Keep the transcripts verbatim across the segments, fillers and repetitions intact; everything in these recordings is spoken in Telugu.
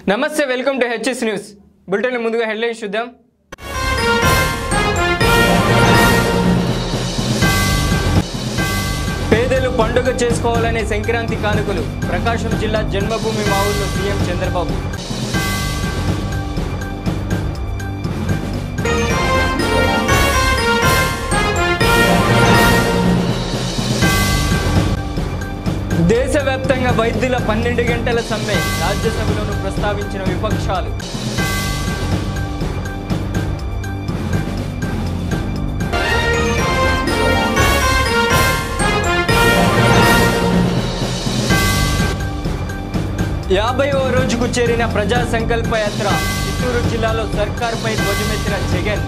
నమస్తే welcome to HS news bulletin ముందుగా హెడ్లైన్స్ చూద్దాం. పేదలు పండుగ చేసుకోవాలనే సంక్రాంతి కానుకలు ప్రకాశం జిల్లా జన్మభూమి మావుల్లో సీఎం చంద్రబాబు. దేశవ్యాప్తంగా వైద్యుల పన్నెండు గంటల సమ్మె రాజ్యసభలోనూ ప్రస్తావించిన విపక్షాలు. యాభైవ రోజుకు చేరిన ప్రజా సంకల్ప యాత్ర చిత్తూరు జిల్లాలో సర్కార్పై ధ్వజమెత్తిన జగన్.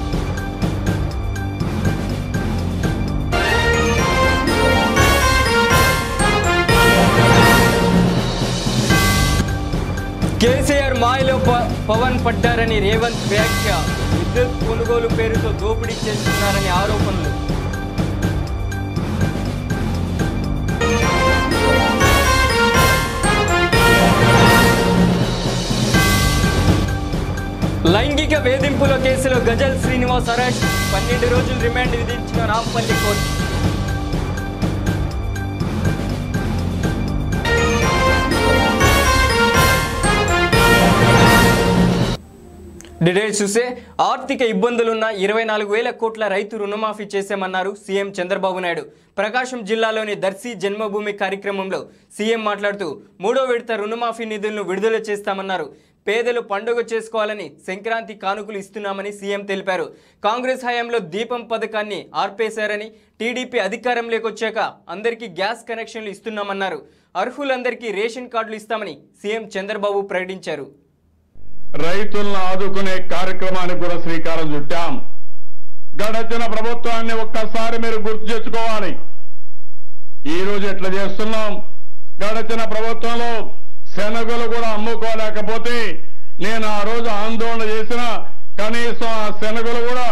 కేసీఆర్ మాయలో పవన్ పడ్డారని రేవంత్ వ్యాఖ్య. విద్యుత్ కొనుగోలు పేరుతో దోపిడీ చేస్తున్నారని ఆరోపణలు. లైంగిక వేధింపుల కేసులో గజల్ శ్రీనివాస్ అరెస్ట్. పన్నెండు రోజులు రిమాండ్ విధించిన రాంపల్లి కోర్టు. డీటెయిల్స్ చూస్తే ఆర్థిక ఇబ్బందులున్న ఇరవై నాలుగు వేల కోట్ల రైతు రుణమాఫీ చేశామన్నారు సీఎం చంద్రబాబు నాయుడు. ప్రకాశం జిల్లాలోని దర్శి జన్మభూమి కార్యక్రమంలో సీఎం మాట్లాడుతూ మూడో విడత రుణమాఫీ నిధులను విడుదల చేస్తామన్నారు. పేదలు పండుగ చేసుకోవాలని సంక్రాంతి కానుకలు ఇస్తున్నామని సీఎం తెలిపారు. కాంగ్రెస్ హయాంలో దీపం పథకాన్ని ఆర్పేశారని, టీడీపీ అధికారంలోకి వచ్చాక అందరికీ గ్యాస్ కనెక్షన్లు ఇస్తున్నామన్నారు. అర్హులందరికీ రేషన్ కార్డులు ఇస్తామని సీఎం చంద్రబాబు ప్రకటించారు. రైతులను ఆదుకునే కార్యక్రమానికి కూడా శ్రీకారం చుట్టాం. గడచిన ప్రభుత్వాన్ని ఒక్కసారి మీరు గుర్తు తెచ్చుకోవాలి. ఈ రోజు ఎట్లా చేస్తున్నాం? గడచిన ప్రభుత్వంలో శనగలు కూడా అమ్ముకోలేకపోతే నేను ఆ రోజు ఆందోళన చేసిన కనీసం ఆ శనగలు కూడా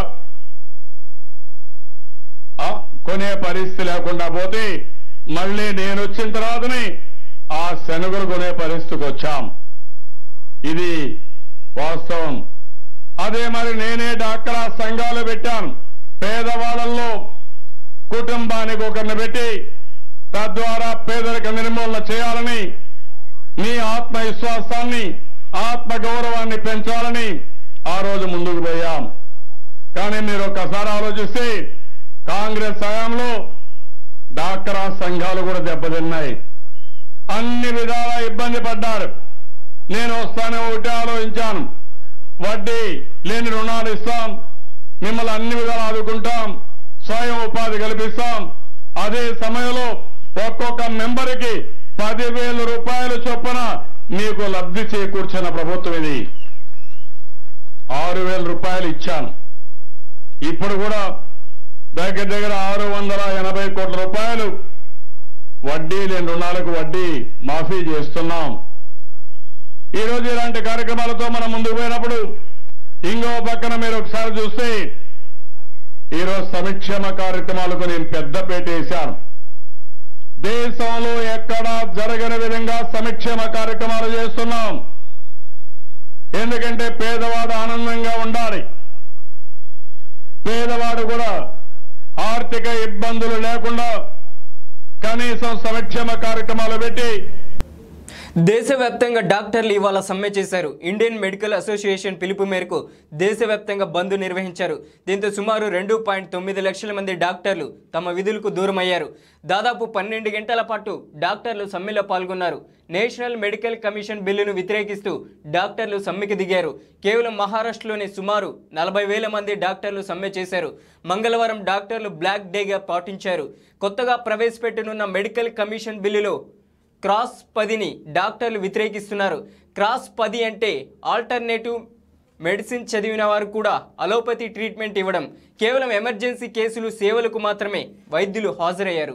కొనే పరిస్థితి లేకుండా పోతే మళ్ళీ నేను వచ్చిన తర్వాతనే ఆ శనగలు కొనే పరిస్థితికి వచ్చాం. ఇది వాస్తవం. అదే మరి నేనే డాక్రా సంఘాలు పెట్టాను. పేదవాళ్ళల్లో కుటుంబానికి ఒకరిని పెట్టి తద్వారా పేదరిక నిర్మూలన చేయాలని, మీ ఆత్మవిశ్వాసాన్ని ఆత్మ గౌరవాన్ని పెంచాలని ఆ రోజు ముందుకు పోయాం. కానీ మీరు ఒక్కసారి ఆలోచిస్తే కాంగ్రెస్ హయాంలో డాక్రా సంఘాలు కూడా దెబ్బతిన్నాయి. అన్ని విధాలా ఇబ్బంది పడ్డారు. నేను వస్తానే ఒకటి ఆలోచించాను, వడ్డీ లేని రుణాలు ఇస్తాం, మిమ్మల్ని అన్ని విధాలు ఆదుకుంటాం, స్వయం ఉపాధి కల్పిస్తాం. అదే సమయంలో ఒక్కొక్క మెంబర్కి పదివేల రూపాయలు చొప్పున మీకు లబ్ధి చేకూర్చిన ప్రభుత్వం ఇది. ఆరు వేల రూపాయలు ఇచ్చాను. ఇప్పుడు కూడా దగ్గర దగ్గర ఆరు వందల ఎనభై కోట్ల రూపాయలు వడ్డీ లేని రుణాలకు వడ్డీ మాఫీ చేస్తున్నాం. ఈ రోజు ఇలాంటి కార్యక్రమాలతో మనం ముందుకు పోయినప్పుడు ఇంకో పక్కన మీరు ఒకసారి చూస్తే ఈరోజు సంక్షేమ కార్యక్రమాలకు నేను పెద్దపేట వేశాను. దేశంలో ఎక్కడా జరగని విధంగా సంక్షేమ కార్యక్రమాలు చేస్తున్నాం. ఎందుకంటే పేదవాడు ఆనందంగా ఉండాలి, పేదవాడు కూడా ఆర్థిక ఇబ్బందులు లేకుండా కనీసం సంక్షేమ కార్యక్రమాలు పెట్టి. దేశవ్యాప్తంగా డాక్టర్లు ఇవాళ సమ్మె చేశారు. ఇండియన్ మెడికల్ అసోసియేషన్ పిలుపు మేరకు దేశవ్యాప్తంగా బంద్ నిర్వహించారు. దీంతో సుమారు రెండు పాయింట్ తొమ్మిది లక్షల మంది డాక్టర్లు తమ విధులకు దూరమయ్యారు. దాదాపు పన్నెండు గంటల పాటు డాక్టర్లు సమ్మెలో పాల్గొన్నారు. నేషనల్ మెడికల్ కమిషన్ బిల్లును వ్యతిరేకిస్తూ డాక్టర్లు సమ్మెకి దిగారు. కేవలం మహారాష్ట్రలోని సుమారు నలభై వేల మంది డాక్టర్లు సమ్మె చేశారు. మంగళవారం డాక్టర్లు బ్లాక్ డేగా పాటించారు. కొత్తగా ప్రవేశపెట్టనున్న మెడికల్ కమిషన్ బిల్లులో క్రాస్ పదిని డాక్టర్లు వ్యతిరేకిస్తున్నారు. క్రాస్ పది అంటే ఆల్టర్నేటివ్ మెడిసిన్ చదివిన వారు కూడా అలోపతి ట్రీట్మెంట్ ఇవ్వడం. కేవలం ఎమర్జెన్సీ కేసులు సేవలకు మాత్రమే వైద్యులు హాజరయ్యారు.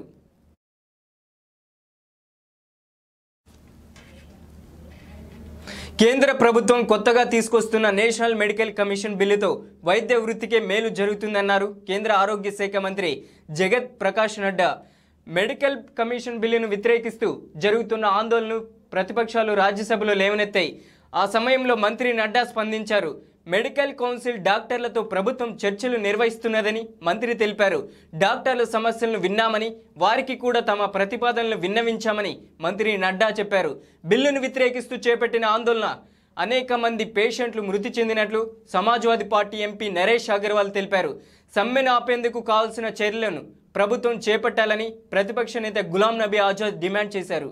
కేంద్ర ప్రభుత్వం కొత్తగా తీసుకొస్తున్న నేషనల్ మెడికల్ కమిషన్ బిల్లుతో వైద్య వృత్తికే మేలు జరుగుతుందన్నారు కేంద్ర ఆరోగ్య శాఖ మంత్రి జగత్ ప్రకాష్ నడ్డా. మెడికల్ కమిషన్ బిల్లును వ్యతిరేకిస్తూ జరుగుతున్న ఆందోళనను ప్రతిపక్షాలు రాజ్యసభలో లేవనెత్తాయి. ఆ సమయంలో మంత్రి నడ్డా స్పందించారు. మెడికల్ కౌన్సిల్ డాక్టర్లతో ప్రభుత్వం చర్చలు నిర్వహిస్తున్నదని మంత్రి తెలిపారు. డాక్టర్ల సమస్యలను విన్నామని, వారికి కూడా తమ ప్రతిపాదనలు విన్నవించామని మంత్రి నడ్డా చెప్పారు. బిల్లును వ్యతిరేకిస్తూ చేపట్టిన ఆందోళన అనేక మంది పేషెంట్లు మృతి చెందినట్లు సమాజ్వాదీ పార్టీ ఎంపీ నరేష్ అగర్వాల్ తెలిపారు. సమ్మెను ఆపేందుకు కావాల్సిన చర్యలను ప్రభుత్వం చేపట్టాలని ప్రతిపక్ష నేత గులాం నబీ ఆజాద్ డిమాండ్ చేశారు.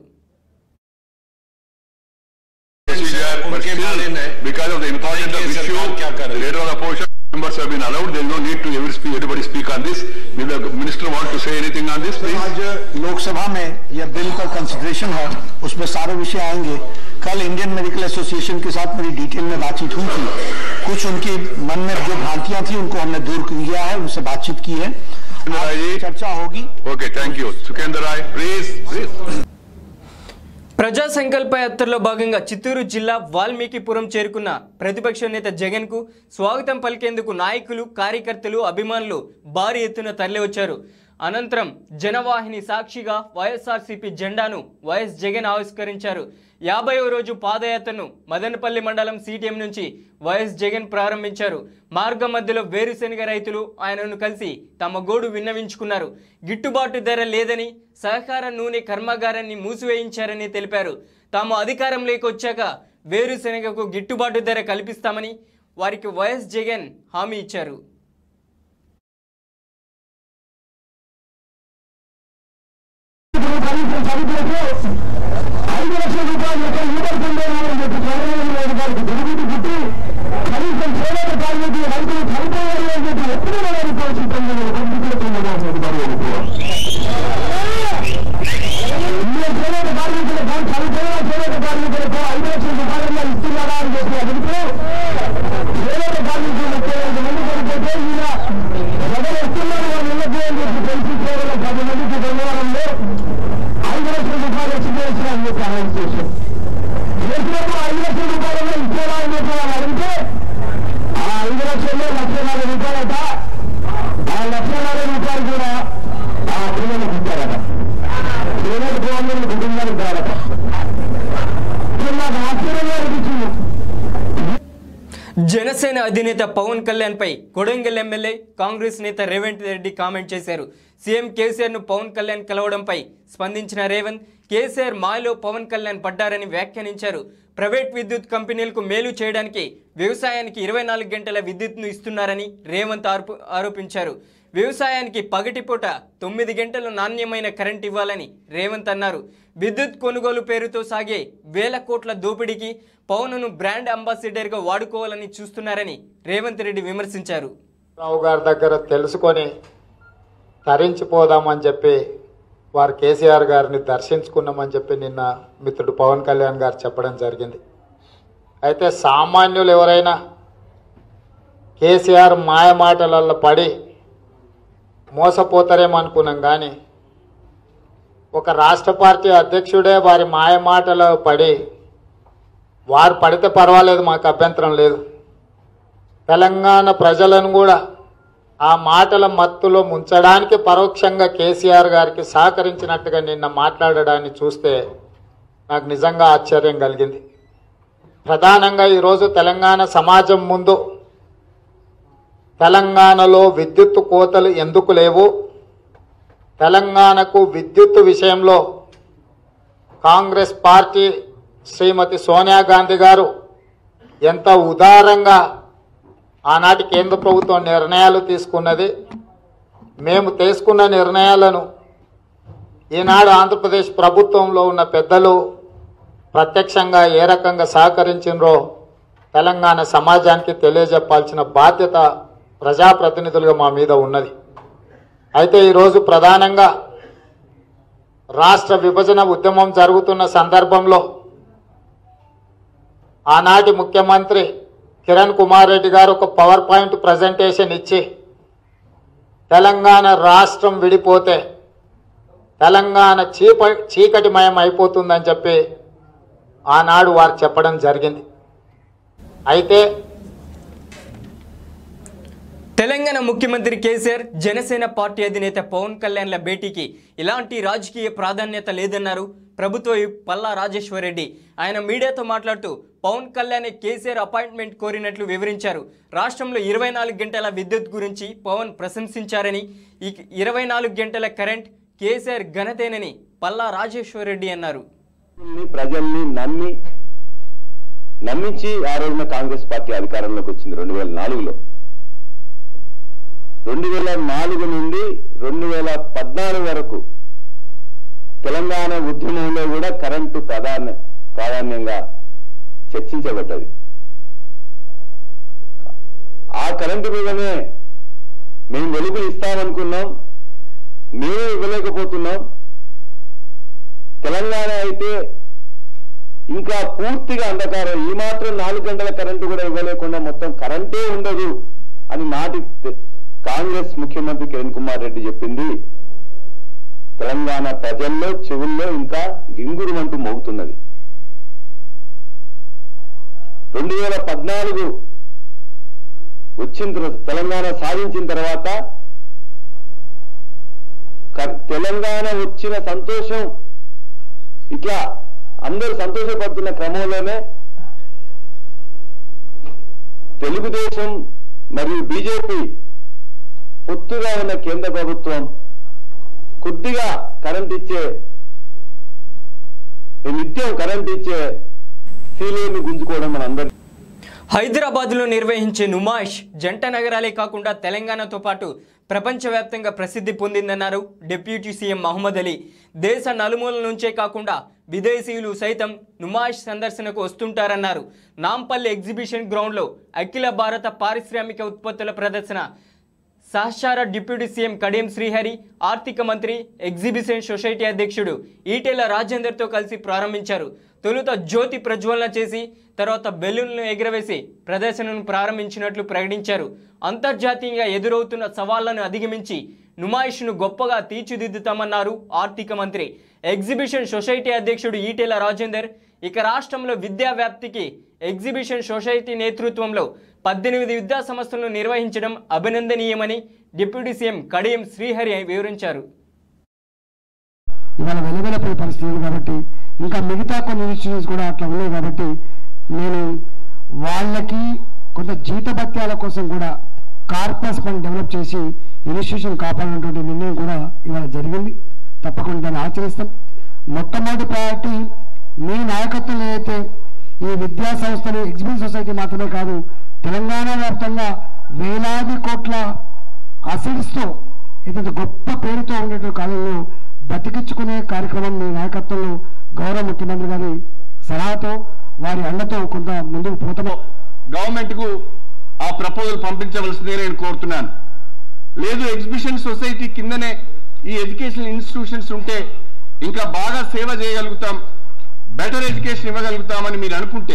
Because of the importance of issue, the leader of the opposition members have been allowed. There is no need to every speak, everybody speak on this. Will the minister want to say anything on this, please? आज लोकसभा में यह बिल का कंसिडरेशन है, उसमें सारे विषय आएंगे. कल इंडियन मेडिकल एसोसिएशन के साथ मेरी डिटेल में बातचीत हुई थी. कुछ उनकी मन में जो भ्रांतियां थी उनको हमने दूर किया है, उनसे बातचीत की है, चर्चा होगी. Okay, thank you. Sukendra Rai, please, please. ప్రజా సంకల్ప యాత్రలో భాగంగా చిత్తూరు జిల్లా వాల్మీకిపురం చేరుకున్న ప్రతిపక్ష నేత జగన్కు స్వాగతం పలికేందుకు నాయకులు, కార్యకర్తలు, అభిమానులు భారీ ఎత్తున తరలివచ్చారు. అనంతరం జనవాహిని సాక్షిగా వైఎస్ఆర్సీపీ జెండాను వైఎస్ జగన్ ఆవిష్కరించారు. యాభైవ రోజు పాదయాత్రను మదనపల్లి మండలం సిటిఎం నుంచి వైఎస్ జగన్ ప్రారంభించారు. మార్గ మధ్యలో వేరుశెనగ రైతులు ఆయనను కలిసి తమ గోడు విన్నవించుకున్నారు. గిట్టుబాటు ధర లేదని, సహకార నూనె కర్మాగారాన్ని మూసివేయించారని తెలిపారు. తాము అధికారంలోకి వచ్చాక వేరుశెనగకు గిట్టుబాటు ధర కల్పిస్తామని వారికి వైఎస్ జగన్ హామీ ఇచ్చారు. ఐదు లక్షల రూపాయలు లీటర్ పొందేవాలని చెప్పి చంద్రబాబు నాయుడు గారికి దిగుబడి పుట్టి కనీసం చేనేత కార్మికులు రైతులు చనిపోయారు అని చెప్పి ఎప్పుడు వారి కోసం పొందలేదు. చంద్రబాబు నాయుడు గారు చేనేత కార్మికులకు చనిపోయిన చేనేత కార్మికులకు ఐదు లక్షల రూపాయలుగా ఇస్తున్నారా అని చెప్పి అడుగుతూ చేనేత కార్మికులు ముప్పై ఐదు మంది చనిపోతే ఈయన ప్రజలు ఇస్తున్నారు వాళ్ళు ఇళ్ళకు అని చెప్పి తెలిసి కేవలం పది మందికి ధన్యవాదంలో ఐదు లక్షల రూపాయలు ఎక్స్ప్రెస్ అని చెప్పి అనౌన్స్ చేశారు. చేసినప్పుడు ఐదు లక్షల రూపాయలు ఇచ్చేలా అని చెప్పి వాళ్ళు అడిగితే ఆ ఐదు లక్షల్లో లక్ష నాలుగు రూపాయలట, ఆ లక్ష నాలుగు రూపాయలు కూడా ఆ పిల్లలకు ఇచ్చారట. చేనేత గవర్నమెంట్ కుటుంబానికి ఇచ్చారట. నాకు ఆశ్చర్యంగా అనిపించింది. జనసేన అధినేత పవన్ కళ్యాణ్ పై కొడంగల్ ఎమ్మెల్యే కాంగ్రెస్ నేత రేవంత్ రెడ్డి కామెంట్ చేశారు. సీఎం కేసీఆర్ ను పవన్ కళ్యాణ్ కలవడంపై స్పందించిన రేవంత్, కేసీఆర్ మాయలో పవన్ కళ్యాణ్ పడ్డారని వ్యాఖ్యానించారు. ప్రైవేట్ విద్యుత్ కంపెనీలకు మేలు చేయడానికి వ్యవసాయానికి ఇరవై నాలుగు గంటల విద్యుత్ను ఇస్తున్నారని రేవంత్ ఆరోపించారు. వ్యవసాయానికి పగటిపూట తొమ్మిది గంటలు నాణ్యమైన కరెంట్ ఇవ్వాలని రేవంత్ అన్నారు. విద్యుత్ కొనుగోలు పేరుతో సాగే వేల కోట్ల దోపిడీకి పవన్ను బ్రాండ్ అంబాసిడర్గా వాడుకోవాలని చూస్తున్నారని రేవంత్ రెడ్డి విమర్శించారు. రావు గారి దగ్గర తెలుసుకొని తరించిపోదామని చెప్పి వారు కేసీఆర్ గారిని దర్శించుకున్నామని చెప్పి నిన్న మిత్రుడు పవన్ కళ్యాణ్ గారు చెప్పడం జరిగింది. అయితే సామాన్యులు ఎవరైనా కేసీఆర్ మాయ మాటలలో పడి మోసపోతారేమో అనుకున్నాం, కానీ ఒక రాష్ట్ర పార్టీ అధ్యక్షుడే వారి మాయ మాటలో పడి వారు పడితే పర్వాలేదు, మాకు అభ్యంతరం లేదు. తెలంగాణ ప్రజలను కూడా ఆ మాటల మత్తులో ముంచడానికి పరోక్షంగా కేసీఆర్ గారికి సహకరించినట్టుగా నిన్న మాట్లాడడాన్ని చూస్తే నాకు నిజంగా ఆశ్చర్యం కలిగింది. ప్రధానంగా ఈరోజు తెలంగాణ సమాజం ముందు తెలంగాణలో విద్యుత్ కోతలు ఎందుకు లేవు, తెలంగాణకు విద్యుత్ విషయంలో కాంగ్రెస్ పార్టీ శ్రీమతి సోనియా గాంధీ గారు ఎంత ఉదారంగా ఆనాటి కేంద్ర ప్రభుత్వం నిర్ణయాలు తీసుకున్నది, మేము తీసుకున్న నిర్ణయాలను ఈనాడు ఆంధ్రప్రదేశ్ ప్రభుత్వంలో ఉన్న పెద్దలు ప్రత్యక్షంగా ఏ రకంగా సహకరించినరో తెలంగాణ సమాజానికి తెలియజెప్పాల్సిన బాధ్యత ప్రజాప్రతినిధులుగా మా మీద ఉన్నది. అయితే ఈరోజు ప్రధానంగా రాష్ట్ర విభజన ఉద్యమం జరుగుతున్న సందర్భంలో ఆనాటి ముఖ్యమంత్రి కిరణ్ కుమార్ రెడ్డి గారు ఒక పవర్ పాయింట్ ప్రజెంటేషన్ ఇచ్చి తెలంగాణ రాష్ట్రం విడిపోతే తెలంగాణ చీప చీకటిమయం అయిపోతుందని చెప్పి ఆనాడు వారు చెప్పడం జరిగింది. అయితే తెలంగాణ ముఖ్యమంత్రి కేసీఆర్ జనసేన పార్టీ అధినేత పవన్ కళ్యాణ్ల భేటీకి ఇలాంటి రాజకీయ ప్రాధాన్యత లేదన్నారు ప్రభుత్వ విప్ పల్లా రాజేశ్వరరెడ్డి. ఆయన మీడియాతో మాట్లాడుతూ పవన్ కళ్యాణ్ కేసీఆర్ అపాయింట్మెంట్ కోరినట్లు వివరించారు. రాష్ట్రంలో ఇరవై నాలుగు గంటల విద్యుత్ గురించి పవన్ ప్రశంసించారని, ఈ ఇరవై నాలుగు గంటల కరెంట్ కేసీఆర్ ఘనతేనని పల్లా రాజేశ్వరరెడ్డి అన్నారు. ప్రజల్ని నమ్మి నమ్మించి ఆ రోజున కాంగ్రెస్ పార్టీ అధికారంలోకి వచ్చింది రెండు వేల నాలుగులో. రెండు వేల నాలుగు నుండి రెండు వేల పద్నాలుగు వరకు తెలంగాణ ఉద్యమంలో కూడా కరెంటు ప్రధాన ప్రాధాన్యంగా చర్చించబడ్డది. ఆ కరెంటు మీదనే మేము వెలుగులు ఇస్తామనుకున్నాం, మేము ఇవ్వలేకపోతున్నాం. తెలంగాణ అయితే ఇంకా పూర్తిగా అంధకారం, ఈ మాత్రం నాలుగు గంటల కరెంటు కూడా ఇవ్వలేకుండా మొత్తం కరెంటే ఉండదు అని నాటి కాంగ్రెస్ ముఖ్యమంత్రి కిరణ్ కుమార్ రెడ్డి చెప్పింది తెలంగాణ ప్రజల్లో చెవుల్లో ఇంకా గింగురుమంటూ మోగుతున్నది. రెండు వేల పద్నాలుగు వచ్చిన తెలంగాణ సాధించిన తర్వాత తెలంగాణ వచ్చిన సంతోషం ఇట్లా అందరూ సంతోషపడుతున్న క్రమంలోనే తెలుగుదేశం మరియు బీజేపీ పొత్తుగా ఉన్న కేంద్ర ప్రభుత్వం కొద్దిగా కరెంట్ ఇచ్చే నిత్యం కరెంట్ ఇచ్చే సీలేని గుంజుకోవడం మన అందరి. హైదరాబాద్లో నిర్వహించే నుమాయిష్ జంట నగరాలే కాకుండా తెలంగాణతో పాటు ప్రపంచవ్యాప్తంగా ప్రసిద్ధి పొందిందన్నారు డిప్యూటీ సీఎం మహమ్మద్ అలీ. దేశ నలుమూల నుంచే కాకుండా విదేశీయులు సైతం నుమాయిష్ సందర్శనకు వస్తుంటారన్నారు. నాంపల్లి ఎగ్జిబిషన్ గ్రౌండ్లో అఖిల భారత పారిశ్రామిక ఉత్పత్తుల ప్రదర్శన సహచార డిప్యూటీ సీఎం కడియం శ్రీహరి, ఆర్థిక మంత్రి, ఎగ్జిబిషన్ సొసైటీ అధ్యక్షుడు ఈటెల రాజేందర్తో కలిసి ప్రారంభించారు. తొలుత జ్యోతి ప్రజ్వలన చేసి తర్వాత బెలూన్లను ఎగురవేసి ప్రదర్శనను ప్రారంభించినట్లు ప్రకటించారు. అంతర్జాతీయంగా ఎదురవుతున్న సవాళ్లను అధిగమించి నుమాయిష్ను గొప్పగా తీర్చిదిద్దుతామన్నారు ఆర్థిక మంత్రి. ఎగ్జిబిషన్ సొసైటీ అధ్యక్షుడు ఈటెల రాజేందర్ ఇక రాష్ట్రంలో విద్యా వ్యాప్తికి ఎగ్జిబిషన్ సొసైటీ నేతృత్వంలో పద్దెనిమిది విద్యా సంస్థలను నిర్వహించడం అభినందనీయమని డిప్యూటీ సీఎం కడియం శ్రీహరి వివరించారు. ఇవాళ వెలువెలపోయే పరిస్థితి కాబట్టి ఇంకా మిగతా కొన్ని ఇన్స్టిట్యూషన్స్ కూడా అట్లా ఉన్నాయి కాబట్టి నేను వాళ్ళకి కొంత జీతభత్యాల కోసం కూడా కార్పస్ ఫండ్ డెవలప్ చేసి ఇన్స్టిట్యూషన్ కాపాడినటువంటి నిర్ణయం కూడా ఇవాళ జరిగింది. తప్పకుండా దాన్ని ఆచరిస్తాం. మొట్టమొదటి ప్రయారిటీ మీ నాయకత్వం ఏదైతే ఈ విద్యా సంస్థలు ఎగ్జిబిషన్ సొసైటీ మాత్రమే కాదు, తెలంగాణ వ్యాప్తంగా వేలాది కోట్ల అసెట్స్తో ఏదైతే గొప్ప పేరుతో ఉండేటువంటి కాలంలో బతికించుకునే కార్యక్రమం మీ నాయకత్వంలో గౌరవ ముఖ్యమంత్రి గారి సలహాతో వారి అండతో కొంత ముందుకు పోతాము. గవర్నమెంట్ కు ఆ ప్రపోజల్ పంపించవలసిందే నేను కోరుతున్నాను. లేదు ఎగ్జిబిషన్ సొసైటీ కిందనే ఈ ఎడ్యుకేషనల్ ఇన్స్టిట్యూషన్స్ ఉంటే ఇంకా బాగా సేవ చేయగలుగుతాం, బెటర్ ఎడ్యుకేషన్ ఇవ్వగలుగుతామని మీరు అనుకుంటే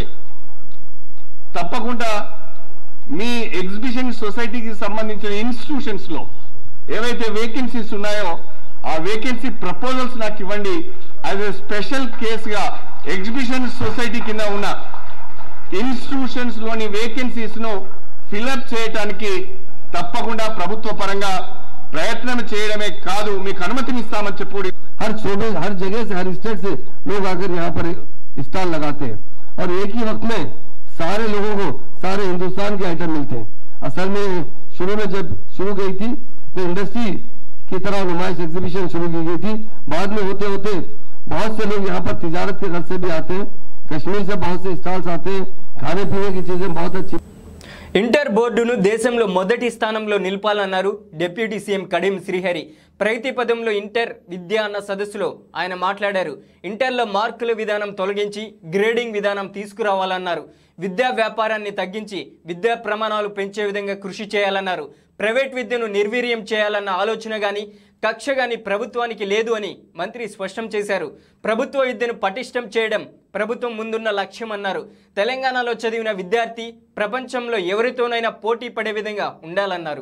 తప్పకుండా మీ ఎగ్జిబిషన్ సొసైటీకి సంబంధించిన ఇన్స్టిట్యూషన్స్ లో ఏవైతే వేకెన్సీస్ ఉన్నాయో ఆ వేకెన్సీ ప్రపోజల్స్ నాకు ఇవ్వండి. యాజ్ ఎ స్పెషల్ కేసుగా ఎగ్జిబిషన్ సొసైటీ కింద ఉన్న ఇన్స్టిట్యూషన్స్ లోని వేకెన్సీస్ ను ఫిల్అప్ చేయడానికి తప్పకుండా ప్రభుత్వ పరంగా ప్రయత్నం చేయడమే కాదు మీకు అనుమతినిస్తామని చెప్పి हर छोटे हर जगह से हर स्टेट से लोग आकर यहाँ पर स्टॉल लगाते हैं और एक ही वक्त में सारे लोगों को सारे हिंदुस्तान के आइटम मिलते हैं. असल में शुरू में जब शुरू गई थी तो इंडस्ट्री की तरह नुमाइश एग्जीबिशन शुरू की गई थी. बाद में होते होते बहुत से लोग यहाँ पर तिजारत के घर से भी आते हैं. कश्मीर से बहुत से स्टॉल्स आते हैं. खाने पीने की चीजें बहुत अच्छी. ఇంటర్ బోర్డును దేశంలో మొదటి స్థానంలో నిలపాలన్నారు డిప్యూటీ సీఎం కడియం శ్రీహరి. ప్రగతి పదంలో ఇంటర్ విద్య అన్న సదస్సులో ఆయన మాట్లాడారు. ఇంటర్లో మార్కుల విధానం తొలగించి గ్రేడింగ్ విధానం తీసుకురావాలన్నారు. విద్యా వ్యాపారాన్ని తగ్గించి విద్యా ప్రమాణాలు పెంచే విధంగా కృషి చేయాలన్నారు. ప్రైవేట్ విద్యను నిర్వీర్యం చేయాలన్న ఆలోచన కానీ కక్ష కానీ ప్రభుత్వానికి లేదు అని మంత్రి స్పష్టం చేశారు. ప్రభుత్వ విద్యను పటిష్టం చేయడం ప్రభుత్వం ముందున్న లక్ష్యం అన్నారు. తెలంగాణలో చదివిన విద్యార్థి ప్రపంచంలో ఎవరితోనైనా పోటీ పడే విధంగా ఉండాలన్నారు.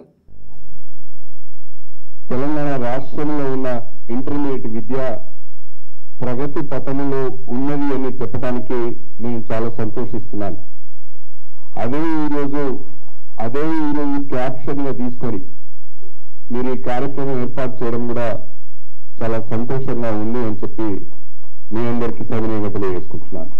తెలంగాణ రాష్ట్రంలో ఉన్న ఇంటర్మీడియట్ విద్య ప్రగతి పథంలో ఉన్నది అని చెప్పడానికి నేను చాలా సంతోషిస్తున్నాను. అదే ఈరోజు అదే ఈరోజు క్యాప్షన్గా తీసుకొని మీరు ఈ కార్యక్రమం ఏర్పాటు చేయడం కూడా చాలా సంతోషంగా ఉంది అని చెప్పి మీ అందరికీ సవినయంగా తెలియజేసుకుంటున్నాను.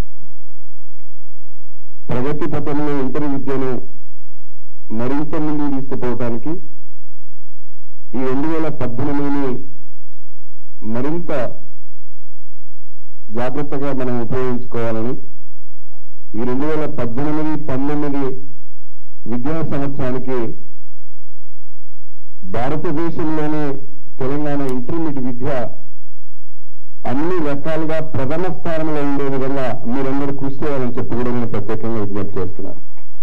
ప్రగతి పథంలో ఇంటర్ విద్యను మరింత ముందుకు తీసుకుపోవడానికి ఈ రెండు వేల పద్దెనిమిదిని మరింత జాగ్రత్తగా మనం ఉపయోగించుకోవాలని ఈ రెండు వేల పద్దెనిమిది పంతొమ్మిది విద్యా సంవత్సరానికి భారతదేశంలోనే తెలంగాణ ఇంటర్మీడియట్ విద్య అన్ని రకాలుగా ప్రథమ స్థానంలో ఉండే విధంగా మీరందరూ కృషి చేయాలని చెప్పి కూడా నేను ప్రత్యేకంగా విజ్ఞప్తి చేస్తున్నాను.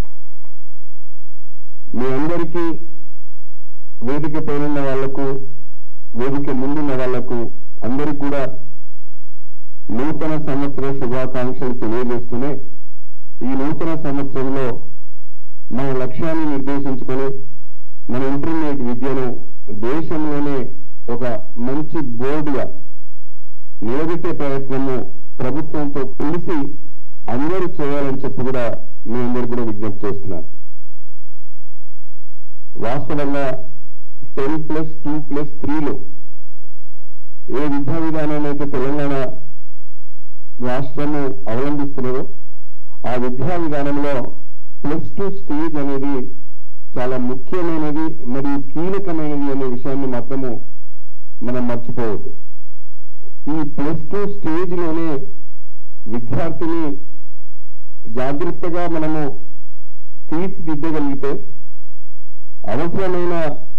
మీ అందరికీ వేదిక పైన వాళ్లకు వేదిక ముందున్న వాళ్లకు అందరికీ కూడా నూతన సంవత్సర శుభాకాంక్షలు తెలియజేస్తూనే ఈ నూతన సంవత్సరంలో మన లక్ష్యాన్ని నిర్దేశించుకొని మన ఇంటర్మీడియట్ విద్యను దేశంలోనే ఒక మంచి బోర్డుగా నిలబెట్టే ప్రయత్నము ప్రభుత్వంతో కలిసి అందరూ చేయాలని చెప్పి కూడా మీ అందరూ కూడా విజ్ఞప్తి చేస్తున్నారు. వాస్తవంగా టెన్ ప్లస్ టూ ప్లస్ త్రీలో ఏ విద్యా విధానం అయితే తెలంగాణ రాష్ట్రము అవలంబిస్తున్నదో ఆ విద్యా విధానంలో ప్లస్ టూ స్టేజ్ అనేది చాలా ముఖ్యమైనది మరియు కీలకమైనది అనే విషయాన్ని మాత్రము మనం మర్చిపోవద్దు. ఈ ప్లస్ టూ స్టేజ్లోనే విద్యార్థిని జాగ్రత్తగా మనము తీర్చిదిద్దగలిగితే అవసరమైన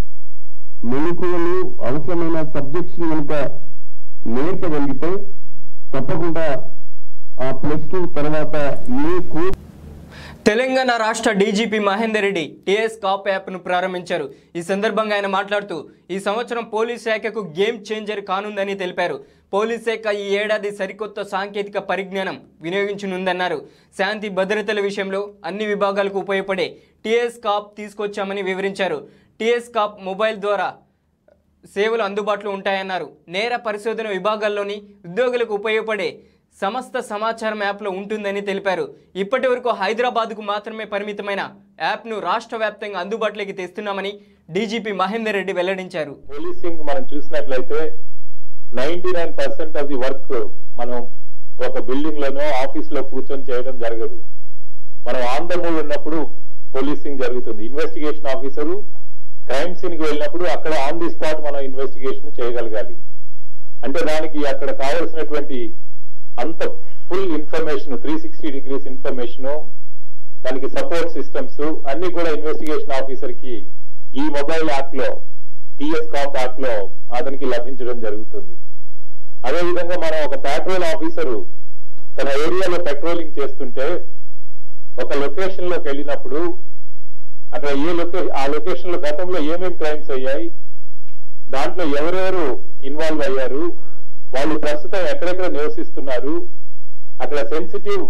మెలకువలు అవసరమైన సబ్జెక్ట్స్ కనుక నేర్పగలిగితే తప్పకుండా ఆ ప్లస్ టూ తర్వాత ఏ కోర్స్. తెలంగాణ రాష్ట్ర DGP Mahender Reddy TS cop యాప్ను ప్రారంభించారు. ఈ సందర్భంగా ఆయన మాట్లాడుతూ ఈ సంవత్సరం పోలీస్ శాఖకు గేమ్ చేంజర్ కానుందని తెలిపారు. పోలీస్ శాఖ ఈ ఏడాది సరికొత్త సాంకేతిక పరిజ్ఞానం వినియోగించనుందన్నారు. శాంతి భద్రతల విషయంలో అన్ని విభాగాలకు ఉపయోగపడే టీఎస్ కాప్ తీసుకొచ్చామని వివరించారు. టీఎస్ కాప్ మొబైల్ ద్వారా సేవలు అందుబాటులో ఉంటాయన్నారు. నేర పరిశోధన విభాగాల్లోని ఉద్యోగులకు ఉపయోగపడే సమస్త సమాచారం యాప్లో ఉంటుందని తెలిపారు. ఇప్పటి వరకు హైదరాబాద్కు మాత్రమే పరిమితమైన యాప్ను రాష్ట్ర వ్యాప్తంగా అందుబాటులోకి తెస్తున్నామని డీజీపీ మహేందర్ రెడ్డి వెల్లడించారు. పోలీసింగ్ మనం చూసినట్లయితే ninety nine percent of the work మనం ఒక బిల్డింగ్ లోనో ఆఫీస్ లో కూర్చొని చేయడం జరగదు. మనం ఆన్ ద మూవ్ ఉన్నప్పుడు పోలీసింగ్ జరుగుతుంది. ఇన్వెస్టిగేషన్ ఆఫీసరు క్రైమ్ సీన్ కి వెళ్ళినప్పుడు అక్కడ ఆన్ ది స్పాట్ మనం ఇన్వెస్టిగేషన్ చేయగలగాలి. అంటే దానికి అక్కడ కావలసినటువంటి అంత full information three sixty degrees information దానికి సపోర్ట్ సిస్టమ్స్ అన్ని కూడా ఇన్వెస్టిగేషన్ ఆఫీసర్ కి ఈ మొబైల్ యాప్ లో టీఎస్ కాప్ యాప్ లో అతనికి లభించడం జరుగుతుంది. అదేవిధంగా మనం ఒక పెట్రోల్ ఆఫీసరు తన ఏరియాలో పెట్రోలింగ్ చేస్తుంటే ఒక లొకేషన్ లోకి వెళ్ళినప్పుడు అక్కడ ఏ లొకే ఆ లొకేషన్ లో గతంలో ఏమేమి క్రైమ్స్ అయ్యాయి, దాంట్లో ఎవరెవరు ఇన్వాల్వ్ అయ్యారు, వాళ్ళు ప్రస్తుతం ఎక్కడెక్కడ నివసిస్తున్నారు, అక్కడ సెన్సిటివ్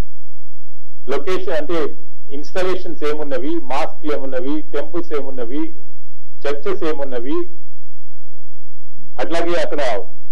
లొకేషన్ అంటే ఇన్స్టాలేషన్స్ ఏమున్నవి, మాస్క్లు ఏమున్నవి, టెంపుల్స్ ఏమున్నవి, చర్చెస్ ఏమున్నవి, అట్లాగే అక్కడ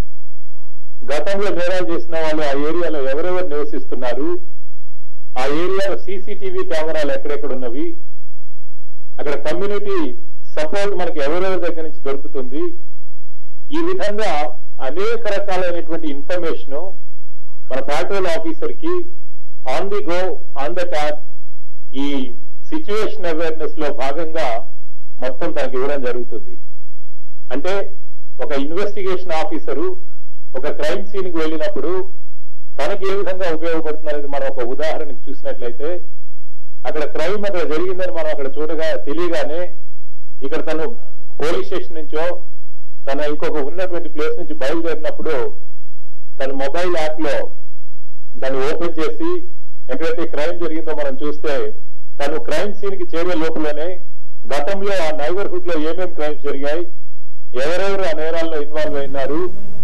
గతంలో నేరాలు చేసిన వాళ్ళు ఆ ఏరియాలో ఎవరెవరు నివసిస్తున్నారు, ఆ ఏరియాలో సీసీటీవీ కెమెరాలు ఎక్కడెక్కడ ఉన్నవి, అక్కడ కమ్యూనిటీ సపోర్ట్ మనకి ఎవరెవరి దగ్గర నుంచి దొరుకుతుంది. ఈ విధంగా అనేక రకాలైనటువంటి ఇన్ఫర్మేషన్ మన పెట్రోల్ ఆఫీసర్ కి on the go on the tap ఈ సిచ్యువేషన్ అవేర్నెస్ లో భాగంగా మొత్తం తనకి ఇవ్వడం జరుగుతుంది. అంటే ఒక ఇన్వెస్టిగేషన్ ఆఫీసరు ఒక క్రైమ్ సీన్ కి వెళ్ళినప్పుడు తనకి ఏ విధంగా ఉపయోగపడుతుంది అనేది మనం ఒక ఉదాహరణకు చూసినట్లయితే అక్కడ క్రైమ్ అక్కడ జరిగిందని మనం అక్కడ చూడగా తెలియగానే ఇక్కడ తను పోలీస్ స్టేషన్ నుంచో తన ఇంకొక ఉన్నటువంటి ప్లేస్ నుంచి బయలుదేరినప్పుడు తన మొబైల్ యాప్ లో దాన్ని ఓపెన్ చేసి ఎక్కడైతే క్రైమ్ జరిగిందో మనం చూస్తే తను క్రైమ్ సీన్ కి చేరే లోపలనే గతంలో ఆ నైబర్హుడ్ లో ఏమేమి క్రైమ్స్ జరిగాయి, ఎవరెవరు ఆ నేరాల్లో ఇన్వాల్వ్ అయినారు.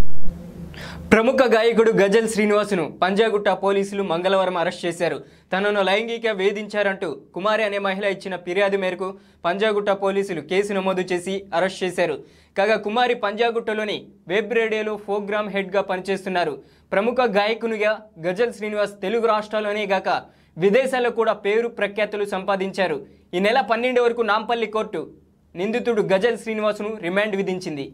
ప్రముఖ గాయకుడు గజల్ శ్రీనివాసును పంజాగుట్ట పోలీసులు మంగళవారం అరెస్ట్ చేశారు. తనను లైంగిక వేధించారంటూ కుమారి అనే మహిళ ఇచ్చిన ఫిర్యాదు మేరకు పంజాగుట్ట పోలీసులు కేసు నమోదు చేసి అరెస్ట్ చేశారు. కాగా కుమారి పంజాగుట్టలోని వెబ్ రేడియోలో ప్రోగ్రామ్ హెడ్గా పనిచేస్తున్నారు. ప్రముఖ గాయకునిగా గజల్ శ్రీనివాస్ తెలుగు రాష్ట్రాల్లోనే గాక విదేశాల్లో కూడా పేరు ప్రఖ్యాతులు సంపాదించారు. ఈ నెల పన్నెండు వరకు నాంపల్లి కోర్టు నిందితుడు గజల్ శ్రీనివాసును రిమాండ్ విధించింది.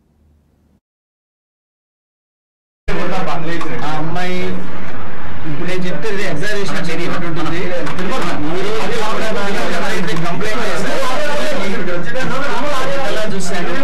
అమ్మాయి ఇప్పుడు నేను చెప్తే ఎగ్జామినేషన్ జరిగినట్టు ఉంటుంది. కంప్లైంట్ చూశాను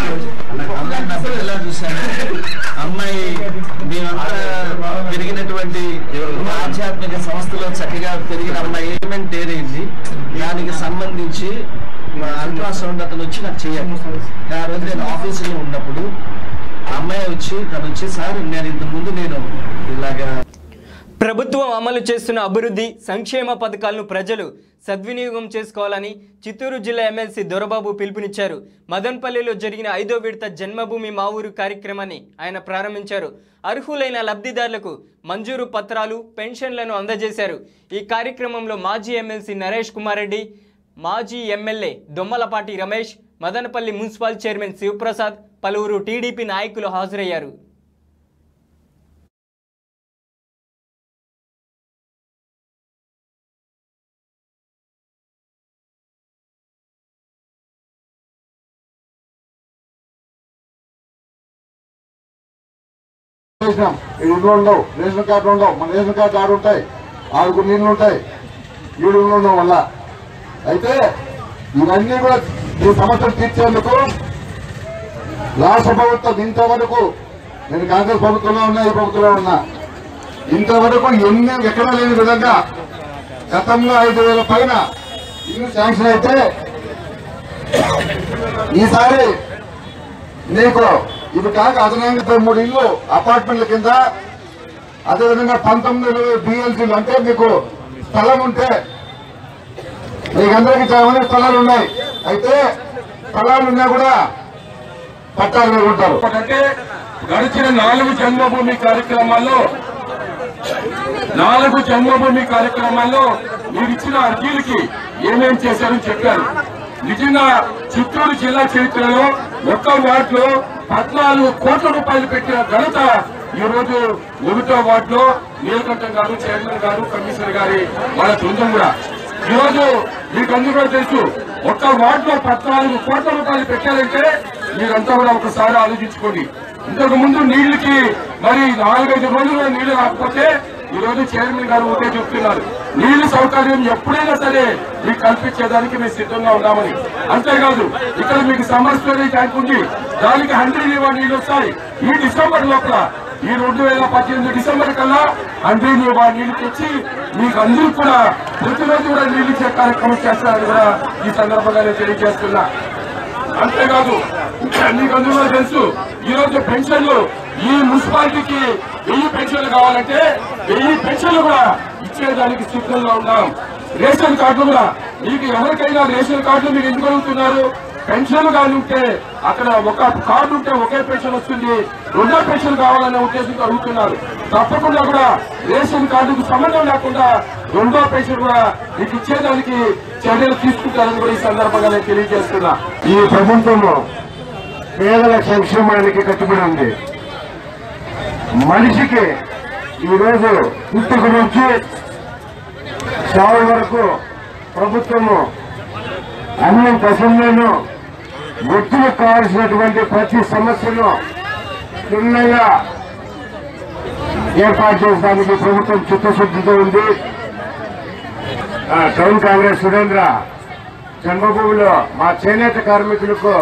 చూశాను అమ్మాయి మేమంతా పెరిగినటువంటి ఆధ్యాత్మిక సంస్థలో చక్కగా పెరిగిన అమ్మాయి ఏమెంట్ ఏరైంది. దానికి సంబంధించి అల్ట్రాసౌండ్ అతను వచ్చి నాకు చేయాలి. ఆ రోజు నేను ఆఫీసులో ఉన్నప్పుడు అమ్మాయి వచ్చి తను వచ్చి సార్ నేను ఇంతకుముందు నేను ఇలాగా ప్రభుత్వం అమలు చేస్తున్న అభివృద్ధి సంక్షేమ పథకాలను ప్రజలు సద్వినియోగం చేసుకోవాలని చిత్తూరు జిల్లా ఎమ్మెల్సీ దొరబాబు పిలుపునిచ్చారు. మదన్పల్లిలో జరిగిన ఐదో విడత జన్మభూమి మా ఊరు కార్యక్రమాన్ని ఆయన ప్రారంభించారు. అర్హులైన లబ్ధిదారులకు మంజూరు పత్రాలు పెన్షన్లను అందజేశారు. ఈ కార్యక్రమంలో మాజీ ఎమ్మెల్సీ నరేష్ కుమార్ రెడ్డి, మాజీ MLA Dommalapati Ramesh, Madanapalle municipal chairman Sivaprasad, పలువురు టీడీపీ నాయకులు హాజరయ్యారు. ఇళ్ళు ఉండవు, రేషన్ కార్డు ఉండవు. మన రేషన్ కార్డు ఆడు ఉంటాయి, ఆడుకు నీళ్లు ఉంటాయి, ఈడు ఉండడం వల్ల. అయితే ఇవన్నీ కూడా ఈ సమస్యలు తీర్చేందుకు రాష్ట్ర ప్రభుత్వం ఇంతవరకు, నేను కాంగ్రెస్ ప్రభుత్వంలో ఉన్నా, ఈ ప్రభుత్వంలో ఉన్నా, ఇంతవరకు ఎన్ని ఎక్కడా లేని విధంగా గతంలో ఐదు వేల పైన ఇల్లు శాంక్షన్ అయితే ఈసారి నీకు ఇది కాక అదనంగా మూడు ఇల్లు అపార్ట్మెంట్ల కింద, అదేవిధంగా పంతొమ్మిది బిఎల్సీలు అంటే మీకు స్థలం ఉంటే మీకందరికీ చాలా మంది స్థలాలు ఉన్నాయి. అయితే స్థలాలు ఉన్నా కూడా పట్టాలు మీద ఉంటారు. అంటే గడిచిన నాలుగు జన్మభూమి కార్యక్రమాల్లో నాలుగు జన్మభూమి కార్యక్రమాల్లో మీరు ఇచ్చిన అర్జీలకి ఏమేం చేశారని చెప్పారు. నిజంగా చిత్తూరు జిల్లా చరిత్రలో ఒక్క వార్డులో పద్నాలుగు కోట్ల రూపాయలు పెట్టిన ఘనత ఈ రోజు ఒకటో వార్డులో నీలకంఠం గారు, చైర్మన్ గారు, కమిషనర్ గారి వాళ్ళ బృందం కూడా. ఈ రోజు మీకు అందరూ కూడా తెలుసు, ఒక్క వార్డులో పద్నాలుగు కోట్ల రూపాయలు పెట్టారంటే మీరంతా కూడా ఒకసారి ఆలోచించుకోండి. ఇంతకు ముందు నీళ్లకి మరి నాలుగైదు రోజులు నీళ్లు రాకపోతే ఈ రోజు చైర్మన్ గారు ఒకే చెప్తున్నారు, నీళ్లు సౌకర్యం ఎప్పుడైనా సరే మీకు కల్పించేదానికి మేము సిద్ధంగా ఉన్నామని. అంతేకాదు ఇక్కడ మీకు సమ్మర్ స్టోరేజ్ ట్యాంక్ ఉంది, దానికి హండ్రెడ్ ఇవ్వ నీళ్లు వస్తాయి. ఈ డిసెంబర్ లోపల, ఈ రెండు వేల పద్దెనిమిది డిసెంబర్ కల్లా హండ్రెడ్ ఇవ్వ నీళ్లు తెచ్చి మీకు అందరూ కూడా ప్రతిరోజు కూడా నీళ్లు ఇచ్చే కార్యక్రమం చేస్తారని కూడా ఈ సందర్భంగా నేను తెలియజేస్తున్నా. అంతేకాదు మీకు అందరూ కూడా తెలుసు, ఈ రోజు పెన్షన్లు ఈ మున్సిపాలిటీకి వెయ్యి పెన్షన్లు కావాలంటే వెయ్యి పెన్షన్లు కూడా ఇచ్చేదానికి సిద్ధంగా ఉన్నాం. రేషన్ కార్డులు కూడా మీకు ఎవరికైనా రేషన్ కార్డులు మీరు ఎందుకు అడుగుతున్నారు? పెన్షన్లు కానీ ఉంటే అక్కడ ఒక కార్డు ఉంటే ఒకే పెన్షన్ వస్తుంది, రెండో పెన్షన్ కావాలనే ఉద్దేశంతో అడుగుతున్నారు. తప్పకుండా కూడా రేషన్ కార్డుకు సంబంధం లేకుండా రెండో పెన్షన్ కూడా మీకు ఇచ్చేదానికి చర్యలు తీసుకుంటారని కూడా ఈ సందర్భంగా నేను తెలియజేస్తున్నా. ఈ ప్రభుత్వము పేదల సంక్షేమానికి కట్టుబడి ఉంది. మనిషికి ఈరోజు పుట్టుక నుంచి చావు వరకు ప్రభుత్వము అన్నం పశువులను వ్యక్తులకు కావాల్సినటువంటి ప్రతి సమస్యను క్షుణ్ణంగా ఏర్పాటు చేయడానికి ప్రభుత్వం చిత్తశుద్ధితో ఉంది. టౌన్ కాంగ్రెస్ సురేంద్ర జన్మభూమిలో మా చేనేత కార్మికులకు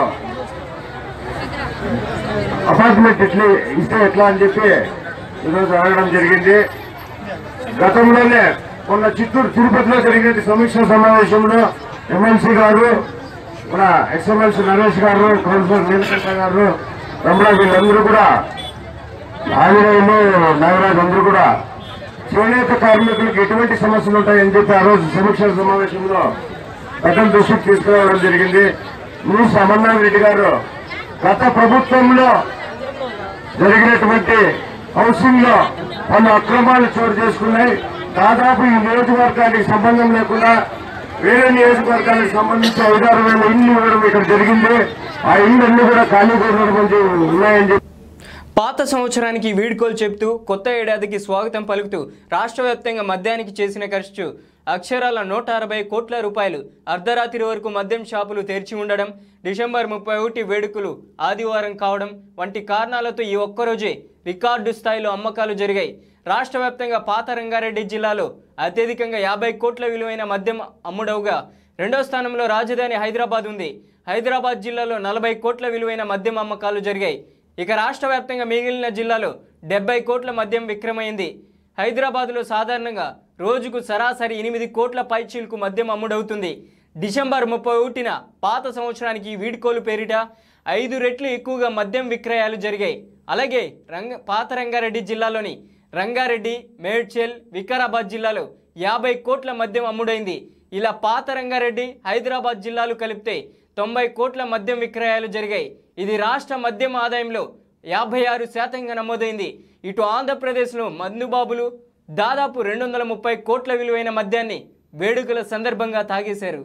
అపార్ట్మెంట్ ఎట్లా ఇస్తే ఎట్లా అని చెప్పి ఈరోజు అడగడం జరిగింది. గతంలోనే మొన్న చిత్తూరు తిరుపతిలో జరిగిన సమీక్ష సమావేశంలో ఎమ్మెల్సీ గారు, మన ఎక్స్ఎమ్మెల్సీ నరేష్ గారు, కౌన్సిలర్ నీలకంఠ గారు, రమణ వీళ్ళందరూ కూడా, ఆంజనేయులు, నాగరాజు అందరూ కూడా చేనేత కార్మికులకు ఎటువంటి సమస్యలు ఉంటాయని చెప్పి ఆ రోజు సమీక్ష సమావేశంలో పెద్దల దృష్టికి తీసుకురావడం జరిగింది. మినిస్టర్ అమర్నాథ్ రెడ్డి గారు గత ప్రభుత్వంలో జరిగినటువంటి హౌసింగ్ లో పలు అక్రమాలు చోటు చేసుకున్నాయి. దాదాపు ఈ నియోజకవర్గానికి సంబంధం లేకుండా వేరే నియోజకవర్గానికి సంబంధించి ఐదారు వేల ఇళ్లు ఇవ్వడం ఇక్కడ జరిగింది. ఆ ఇళ్లన్నీ కూడా ఖాళీ కోరినటువంటి ఉన్నాయని చెప్పి పాత సంవత్సరానికి వీడ్కోలు చెబుతూ కొత్త ఏడాదికి స్వాగతం పలుకుతూ రాష్ట్ర వ్యాప్తంగా మద్యానికి చేసిన ఖర్చు అక్షరాల నూట అరవై కోట్ల రూపాయలు. అర్ధరాత్రి వరకు మద్యం షాపులు తెరిచి ఉండడం, డిసెంబర్ ముప్పై ఒకటి వేడుకలు ఆదివారం కావడం వంటి కారణాలతో ఈ ఒక్కరోజే రికార్డు స్థాయిలో అమ్మకాలు జరిగాయి. రాష్ట్ర వ్యాప్తంగా పాత రంగారెడ్డి జిల్లాలో అత్యధికంగా యాభై కోట్ల విలువైన మద్యం అమ్ముడవుగా రెండో స్థానంలో రాజధాని హైదరాబాద్ ఉంది. హైదరాబాద్ జిల్లాలో నలభై కోట్ల విలువైన మద్యం అమ్మకాలు జరిగాయి. ఇక రాష్ట్ర వ్యాప్తంగా మిగిలిన జిల్లాలో డెబ్బై కోట్ల మద్యం విక్రమైంది. హైదరాబాద్లో సాధారణంగా రోజుకు సరాసరి ఎనిమిది కోట్ల పైచీలకు మద్యం అమ్ముడవుతుంది. డిసెంబర్ ముప్పై ఒకటిన పాత సంవత్సరానికి వీడ్కోలు పేరిట ఐదు రెట్లు ఎక్కువగా మద్యం విక్రయాలు జరిగాయి. అలాగే రంగ పాత రంగారెడ్డి జిల్లాలోని రంగారెడ్డి, మేడ్చల్, వికారాబాద్ జిల్లాలో యాభై కోట్ల మద్యం అమ్ముడైంది. ఇలా పాత రంగారెడ్డి, హైదరాబాద్ జిల్లాలు కలిపితే తొంభై కోట్ల మద్యం విక్రయాలు జరిగాయి. ఇది రాష్ట్ర మద్యం ఆదాయంలో యాభై ఆరు శాతంగా నమోదైంది. ఇటు ఆంధ్రప్రదేశ్లో మందుబాబులు దాదాపు రెండు వందల ముప్పై కోట్ల విలువైన మద్యాన్ని వేడుకల సందర్భంగా తాగేశారు.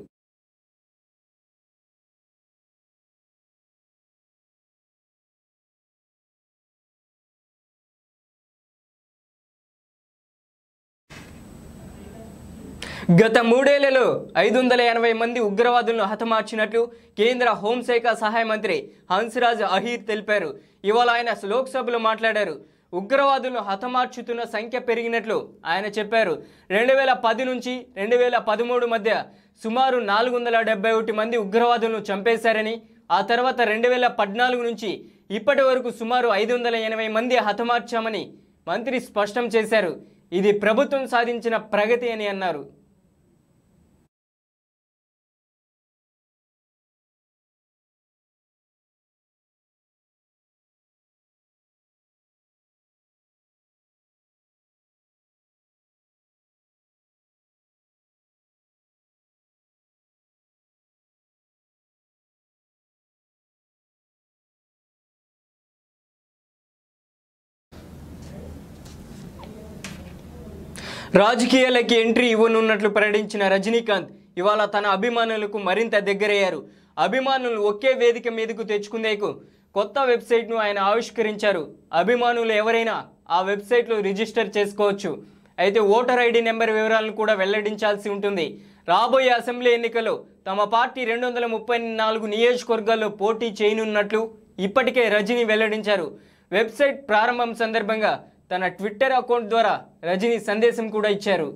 గత మూడేళ్లలో ఐదు వందల ఎనభై మంది ఉగ్రవాదులను హతమార్చినట్లు కేంద్ర హోంశాఖ సహాయ మంత్రి హన్స్రాజ్ అహీర్ తెలిపారు. ఇవాళ ఆయన లోక్సభలో మాట్లాడారు. ఉగ్రవాదులను హతమార్చుతున్న సంఖ్య పెరిగినట్లు ఆయన చెప్పారు. రెండు వేల పది నుంచి రెండు వేల పదమూడు మధ్య సుమారు నాలుగు వందల డెబ్బై ఒకటి మంది ఉగ్రవాదులను చంపేశారని, ఆ తర్వాత రెండు వేల పద్నాలుగు నుంచి ఇప్పటి వరకు సుమారు ఐదు వందల ఎనభై మంది హతమార్చామని మంత్రి స్పష్టం చేశారు. ఇది ప్రభుత్వం సాధించిన ప్రగతి అని అన్నారు. రాజకీయాలకి ఎంట్రీ ఇవ్వనున్నట్లు ప్రకటించిన రజనీకాంత్ ఇవాళ తన అభిమానులకు మరింత దగ్గరయ్యారు. అభిమానులు ఒకే వేదిక మీదకు తెచ్చుకునేందుకు కొత్త వెబ్సైట్ను ఆయన ఆవిష్కరించారు. అభిమానులు ఎవరైనా ఆ వెబ్సైట్లో రిజిస్టర్ చేసుకోవచ్చు. అయితే ఓటర్ ఐడి నెంబర్ వివరాలను కూడా వెల్లడించాల్సి ఉంటుంది. రాబోయే అసెంబ్లీ ఎన్నికల్లో తమ పార్టీ రెండు వందల ముప్పై నాలుగు నియోజకవర్గాల్లో పోటీ చేయనున్నట్లు ఇప్పటికే రజనీ వెల్లడించారు. వెబ్సైట్ ప్రారంభం సందర్భంగా తన ట్విట్టర్ అకౌంట్ ద్వారా రజనీ సందేశం కూడా ఇచ్చారు.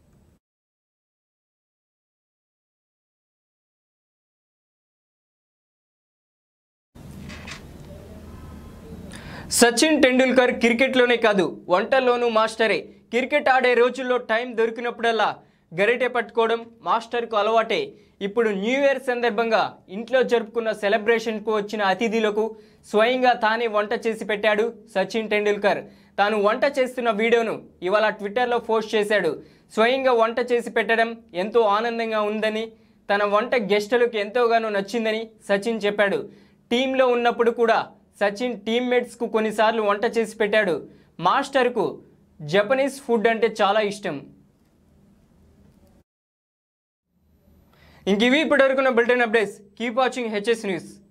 సచిన్ టెండూల్కర్ క్రికెట్లోనే కాదు వంటల్లోనూ మాస్టరే. క్రికెట్ ఆడే రోజుల్లో టైం దొరికినప్పుడల్లా గరిటె పట్టుకోవడం మాస్టర్కు అలవాటే. ఇప్పుడు న్యూ ఇయర్ సందర్భంగా ఇంట్లో జరుపుకున్న సెలబ్రేషన్కు వచ్చిన అతిథులకు స్వయంగా తానే వంట చేసి పెట్టాడు సచిన్ టెండూల్కర్. తాను వంట చేస్తున్న వీడియోను ఇవాళ ట్విట్టర్లో పోస్ట్ చేశాడు. స్వయంగా వంట చేసి పెట్టడం ఎంతో ఆనందంగా ఉందని, తన వంట గెస్టులకు ఎంతోగానో నచ్చిందని సచిన్ చెప్పాడు. టీంలో ఉన్నప్పుడు కూడా సచిన్ టీమ్మేట్స్కు కొన్నిసార్లు వంట చేసి పెట్టాడు. మాస్టర్కు జపనీస్ ఫుడ్ అంటే చాలా ఇష్టం. ఇంక ఇవి ఇప్పటివరకున్న bulletin updates. Keep watching HS news.